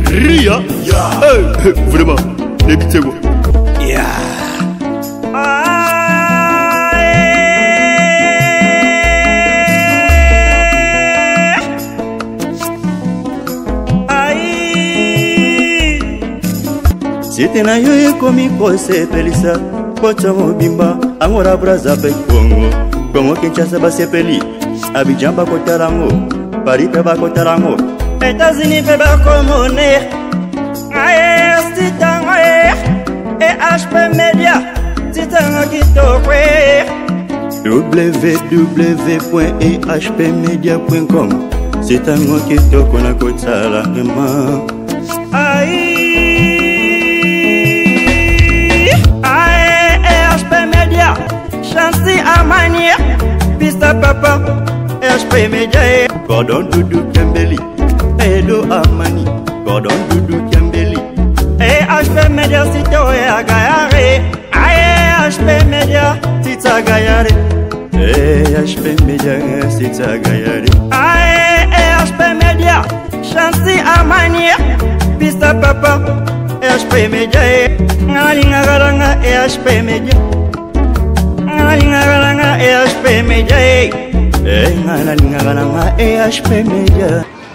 Ria. Vraiment, écoutez-moi. C'était na yo komi kose pelisa Kocha mobimba Angora braza pe Congo Congo Kinshasa ba sepeli Abidjan ba kotarango Paris pe ba kotarango États-Unis pe ba komone Aye stitango et HP Media Titango kitokwe www.ehpmedia.com C'est un mot qui toko na kotala Aye Chansi Amania, Pista Papa, HP Media, Gordon Dudu Kembeli, Edo Amani, Gordon Dudu Kembeli, HP Media Sito Agayare, HP Media Tita Gayare, HP Media Tita Gayare, HP Media, Chansi Amania, Pista Papa, HP Media, Nalingaranga, HP Media. Nalingaranga EHP Media Nalingaranga EHP Media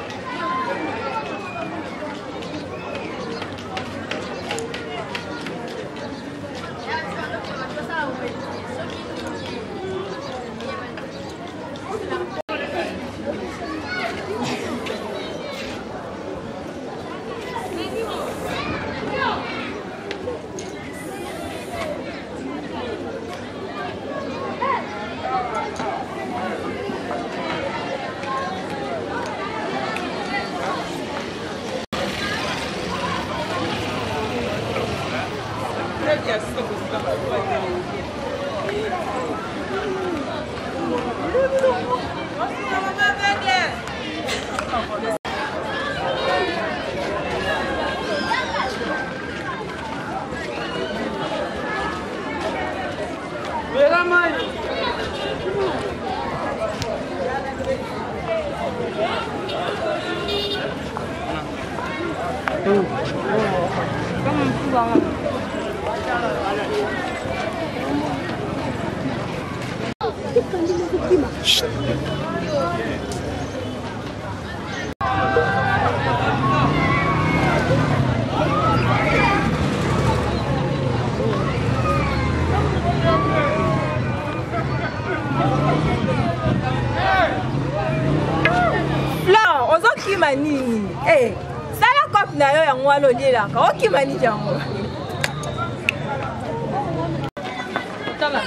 Eh, sala kop na yo yang walo lela ka oki mani jango. Tala.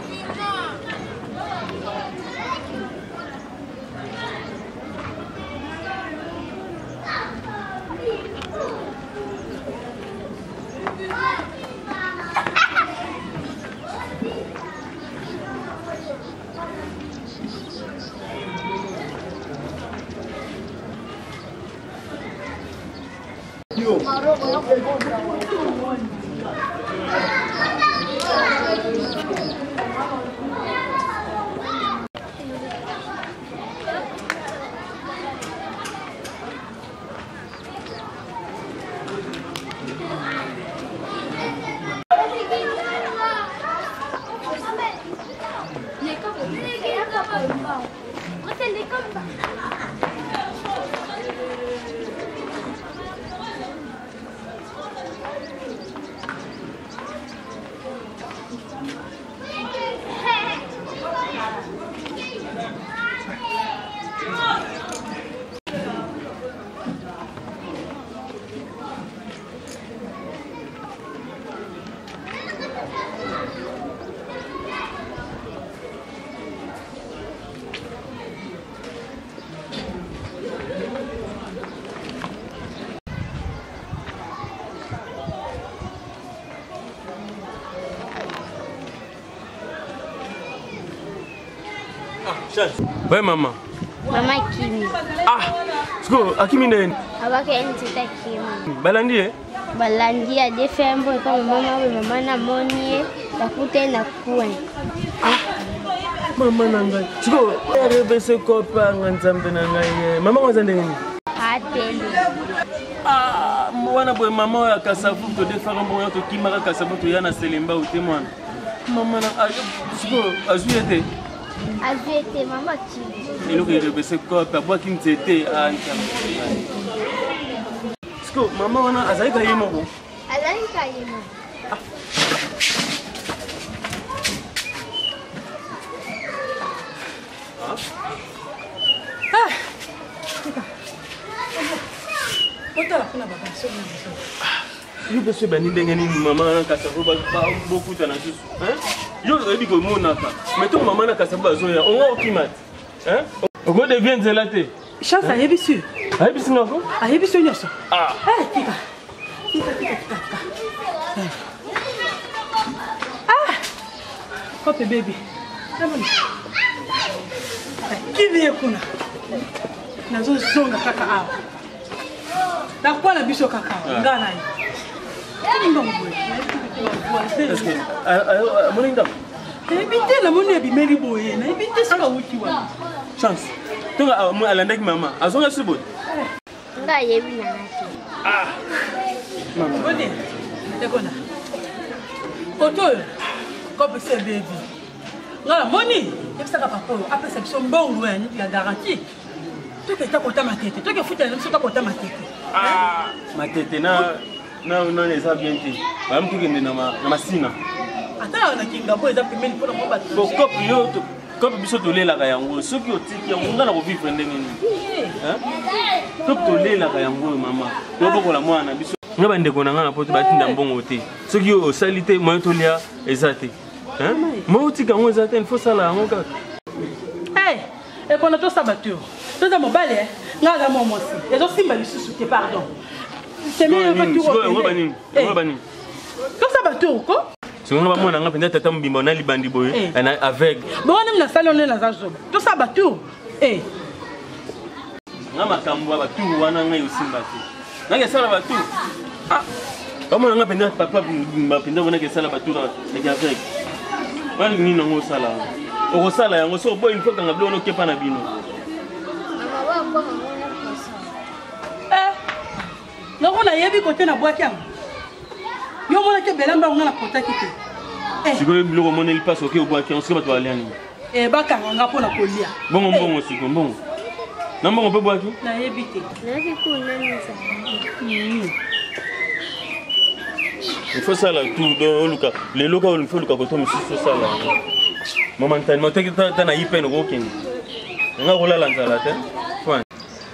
Ouais, maman. Maman Kimi. Ah, sko, akimi nene. Abake entita Kimi. Balandi eh? Balandi a defembo kwa mama na moni takute na kuwe. Mama nanga. Sko, rebe se kopa nganzambe nanga ye. Mama ngazande nini? Ateli. Ah, mwana boye maman ya kasafu to defara mboya to kimaka kasafu to yana selemba ou témoin. Maman na siko azuete. Azuete maman qui. Ilo ke rebese ko pa boa kim tete anta. Siko maman wana azali ka yemo ko. Azali ka yemo. Je peux se bénir de gagner maman na kasafu ba beaucoup de nasus. Hein? Je dis que mon naka. Mais ton maman na kasafu ba zoya. On va au kimat. Hein? On go devient zelaté. Chance à yebisu. Ah, yebisu ngako? À yebisu nyoso. Ah. Tika. Ah. Kope baby. Kivi kuna. Nazo zonga kaka awa. Na kwa na biso kaka. Ngana yi. Est-ce que moninga? Ebite la moni ebimeli boye. Na ebite sika wuti wa. Chance. Tonga alanda ki mama. Azonga sibot. Nga yebi na nati. Ah. Mama. Bodi. Tekona. Koto. Kope se baby. Nga moni. Yebisaka papa oyo apesa biso mbongo ya garantie. Toke ta kota matete. Toke futa na biso ta kota matete. Ah. Matete na les a bien dit. Ba mtuke na masina. Ata na kinga bo eza pemeli pona mo batu. Bo kopi yo to kopi biso to lela ka yango. Soki otiki yango ngana ko vivre ndenge nini. Hein? Kopi to lela ka yango mama. To bokola mwana biso. Ngaba ndeko na ngana poto batinda mbongo te. Soki yo salite moyo to lia ezate. Hein? Mo utika ngo ezate il faut sala yango kaka. Et qu'on a tout sabateur. Tout dans mon balai, nga mo mosi. Ezo simba lisusu te pardon. C'est mieux que tout. Ngo bani. Tout sabateur ko? Si on va mona nga penda tata mbimba na libandi boye na avec. Bon on na salon na zazo. Tout sabateur. Nga makambo ba tu wana nga yo simba te. Nga sala ba tu. Ah. Kama nga penda papa mbimba penda wana ke sala ba tu na avec. Wali ni ngo sala. O sala yango so boy il faut kanga blono kepa na bino. Non na yebi côté na boîte yango. Yo mona ke belamba nga na kota kite. Si ko bloko mona il passe OK au boîte on se ba to aliani. Baka nga pona kolia. Bongo si ko bongo. Na mbongo pe boîte? Na yebi te. Na yebi ko nani ça. Il faut ça là tout dans Luka. Les locaux il faut Luka ko to monsieur ça là. Momentanément tu as na ipen rokin. Nga rola lanzala te. Point.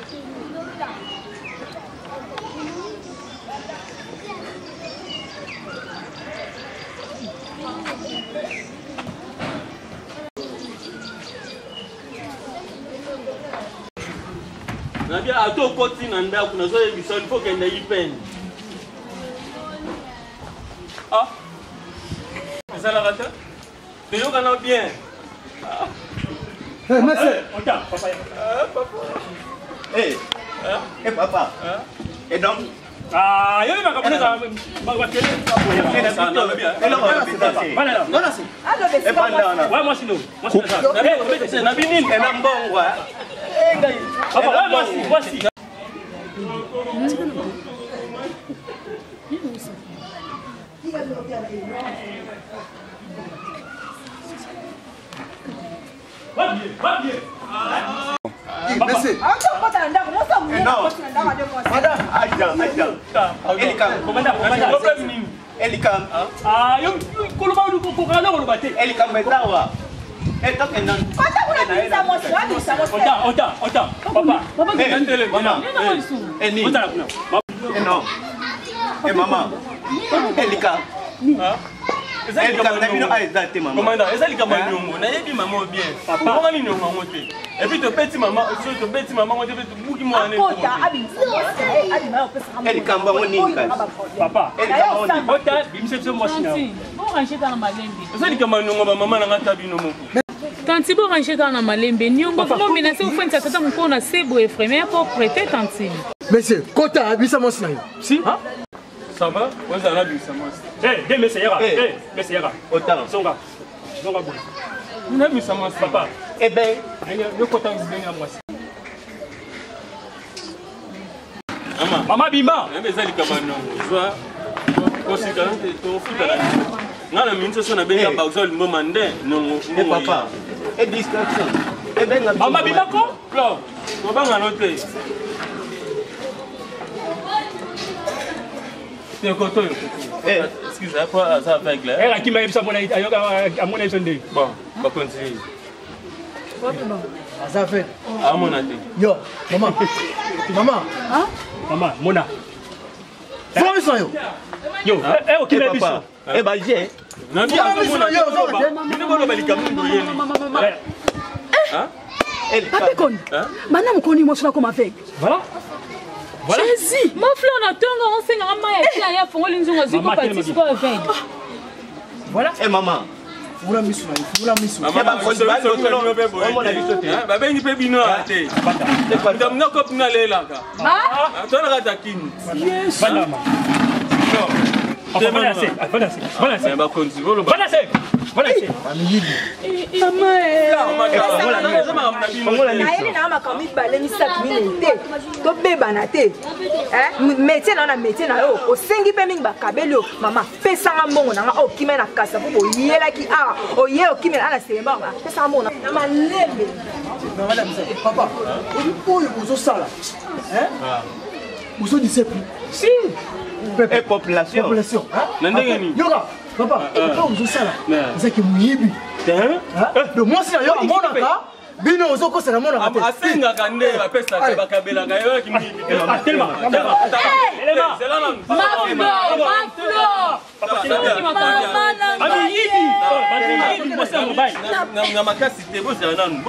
Na bien ato koti na ndako na zo yebisa il faut que na ipen. Ah. Ça la rate? Tu es bien. Hey, monsieur. Papa. Hey. Hey, papa. Et donc? Ah, il y a pas comme ça. Et puis te petit maman, papa. Tanti bo ranger dans malembe nyongo mo menacer au fin tata mon pona sebo et frère pour prêter tanti. Monsieur, kota abisa mo sina. Si? Ça va? Ouais, ça va bisa mo. Deux messieurs yara. Messieurs yara. Autant. Songa. Songa bo. Nous n'avons bisa mo papa. Eh ben, yo kota bien à moi. Maman bimba. Mais ça, les cabanes, soit. Ngala minso sona benga bauzol momande non papa et distraction et benga mama bimako Flo ko banga note te ko to excuse pas ça avec là elle qui m'a dit ça mon ayoka à mon sonde bon va continuer ça fait à mon ate yo maman hein maman mona faut ça yo yo qui m'a dit ça eh bah j'ai non bien ni bolo balika mundo yeli hein Papi kon. Mana mkoni mo sona comme avec. Voilà. Jésus, mon frère on attend on sait nga ma ya fongoli nzunga ziko parti ko avec. Voilà. Eh maman. Fula misu. Maman ko on a visité. Ba bengi pe bino ate. Ndam na ko pina lela ka. Ah, tona ka takini. Yes. Banama. Voilà c'est. Ba konzi volo ba. Voilà c'est. Naeli na makambi baleni sak minute to beba na te métier na métier na yo osengi pe mingi bakabeli mama pesanga mbongo na nga okime na kasa po oyelaki a oye okime na semba pesanga mbongo na malembe madame papa oyo bozo sala bozo disciple si et population nandengeni yoga papa bozo sala zaki muyibi le moi si yo monaka bino ozoko sala monaka te asenga kande apesa bakabela kayo kimi tellement na makasi te bozala nanu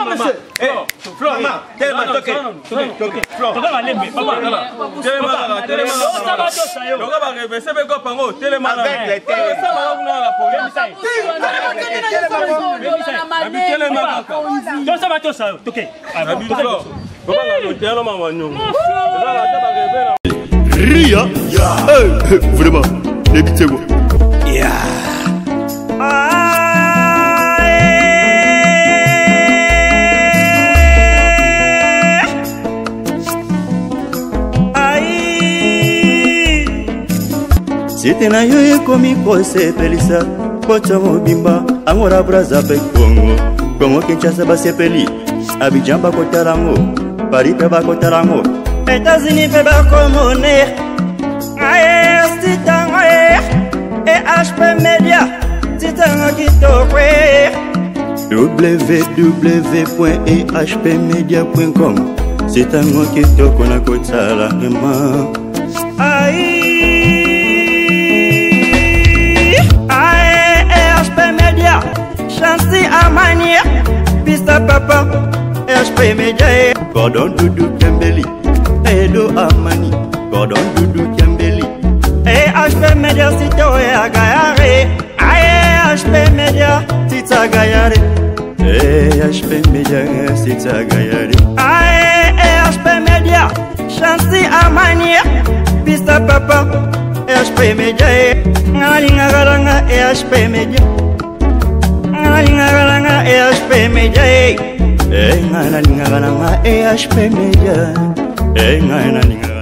Ria, vraiment, débitez-moi. C'était na yo ekomi kosepelisa kocha mobimba angora braza pe Congo Kinshasa basepeli Abidjan bakotalango Paris pe bakotalango États-Unis pe bakomone aye stitanga et HP Media stitanga kitokwe www.ehpmedia.com stitanga kitoko na kotala ema Chansi Amania, Pista Papa, HP Media, Gordon Dudu Kembeli, Edo Amani, Gordon Dudu Kembeli, HP Media Sito Agayare, HP Media Sita Gayare, HP Media Sita Gayare, HP Media, Chansi Amania, Pista Papa, HP Media, Nalingaranga, HP Media. Nalingaranga HP Media Nalingaranga HP Media